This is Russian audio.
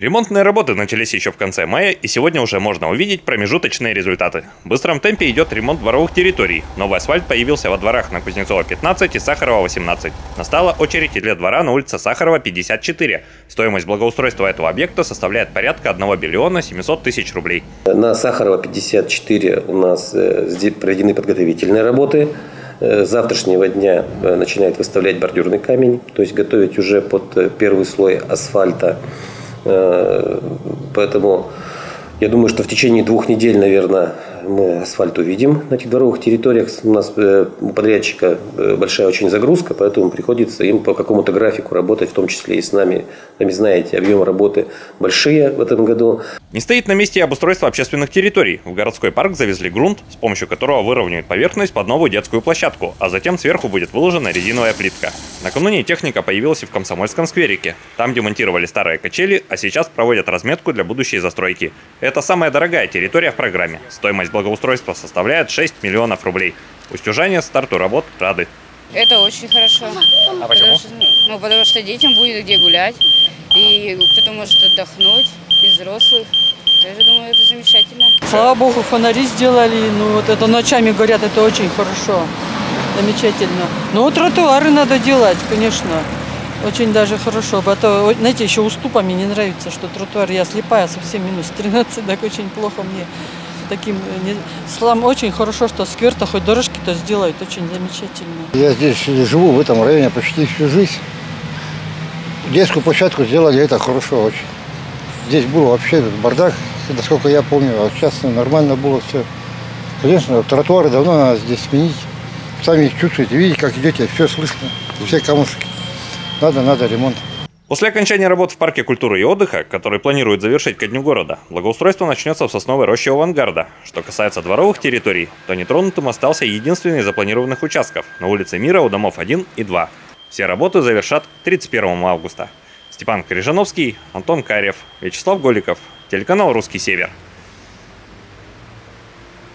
Ремонтные работы начались еще в конце мая, и сегодня уже можно увидеть промежуточные результаты. В быстром темпе идет ремонт дворовых территорий. Новый асфальт появился во дворах на Кузнецова 15 и Сахарова 18. Настала очередь и для двора на улице Сахарова 54. Стоимость благоустройства этого объекта составляет порядка 1 миллиона 700 тысяч рублей. На Сахарова 54 у нас проведены подготовительные работы. С завтрашнего дня начинает выставлять бордюрный камень, то есть готовить уже под первый слой асфальта. Поэтому я думаю, что в течение 2 недель, наверное, мы асфальт увидим на этих дворовых территориях. У нас у подрядчика большая очень загрузка, поэтому приходится им по какому-то графику работать, в том числе и с нами. Сами знаете, объемы работы большие в этом году. Не стоит на месте и обустройство общественных территорий. В городской парк завезли грунт, с помощью которого выровняют поверхность под новую детскую площадку, а затем сверху будет выложена резиновая плитка. Накануне техника появилась и в Комсомольском скверике. Там демонтировали старые качели, а сейчас проводят разметку для будущей застройки. Это самая дорогая территория в программе. Стоимость благоустройства составляет 6 миллионов рублей. Устюжане старту работ рады. Это очень хорошо. А почему? Потому что детям будет где гулять, и кто-то может отдохнуть из взрослых. Я же думаю, это замечательно. Слава богу, фонари сделали. Ну вот это ночами горят, это очень хорошо. Замечательно. Но тротуары надо делать, конечно. Очень даже хорошо. А то, знаете, еще уступами не нравится, что тротуар. Я слепая, совсем минус 13, так очень плохо мне. Таким слам очень хорошо, что сквер-то хоть дорожки-то сделают, очень замечательно. Я здесь живу в этом районе почти всю жизнь. Детскую площадку сделали, это хорошо очень. Здесь был вообще бардак, насколько я помню, а сейчас нормально было все. Конечно, тротуары давно надо здесь сменить. Сами их чувствуете, видите, как идете, все слышно, все камушки. Надо ремонт. После окончания работ в парке культуры и отдыха, который планируют завершить ко дню города, благоустройство начнется в сосновой роще у авангарда. Что касается дворовых территорий, то нетронутым остался единственный из запланированных участков на улице Мира у домов 1 и 2. Все работы завершат к 31 августа. Степан Крижановский, Антон Карев, Вячеслав Голиков, телеканал «Русский Север».